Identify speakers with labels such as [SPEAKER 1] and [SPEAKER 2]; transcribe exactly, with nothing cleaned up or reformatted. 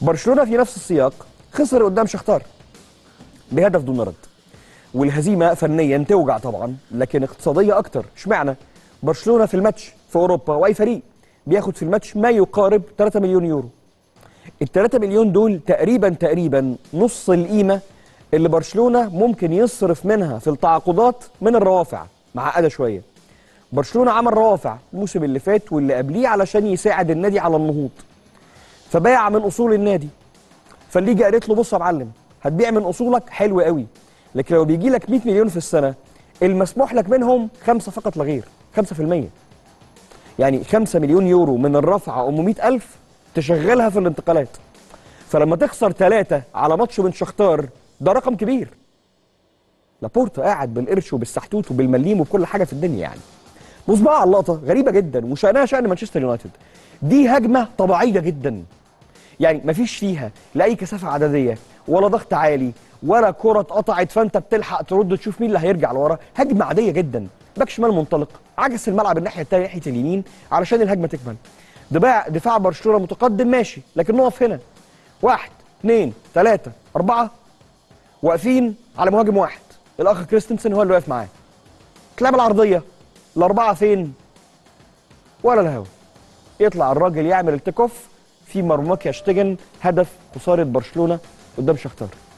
[SPEAKER 1] برشلونه في نفس السياق خسر قدام شختار بهدف دون رد، والهزيمه فنيا توجع طبعا لكن اقتصاديه اكتر. اشمعنى؟ برشلونه في الماتش في اوروبا واي فريق بياخد في الماتش ما يقارب ثلاثة مليون يورو. ال ثلاثة مليون دول تقريبا تقريبا نص القيمه اللي برشلونه ممكن يصرف منها في التعاقدات من الروافع. معقده شويه. برشلونه عمل روافع الموسم اللي فات واللي قبليه علشان يساعد النادي على النهوض، فباع من اصول النادي. فالليجا قالت له بص يا معلم، هتبيع من اصولك حلو قوي، لكن لو بيجي لك مية مليون في السنه المسموح لك منهم خمسه فقط لا غير، خمسة في المية. يعني خمسة مليون يورو من الرفعه ام مية ألف تشغلها في الانتقالات. فلما تخسر ثلاثه على ماتش من شختار ده رقم كبير. لابورتا قاعد بالقرش وبالسحتوت وبالمليم وبكل حاجه في الدنيا يعني. بص بقى على اللقطه غريبه جدا وشانها شان مانشستر يونايتد. دي هجمه طبيعيه جدا، يعني مفيش فيها لا اي كثافه عدديه ولا ضغط عالي ولا كره اتقطعت فانت بتلحق ترد تشوف مين اللي هيرجع لورا. هجمه عاديه جدا، باك شمال منطلق عكس الملعب الناحيه الثانيه ناحيه اليمين علشان الهجمه تكمل. دفاع دفاع برشلونه متقدم ماشي، لكن نقف هنا واحد اثنين ثلاثه اربعه واقفين على مهاجم واحد، الاخ كريستنسن هو اللي واقف معاه. تلعب العرضيه الاربعه فين؟ ولا الهوا. يطلع الراجل يعمل التيك اوف في مرماك يشتجن، هدف خساره برشلونه قدام شختار.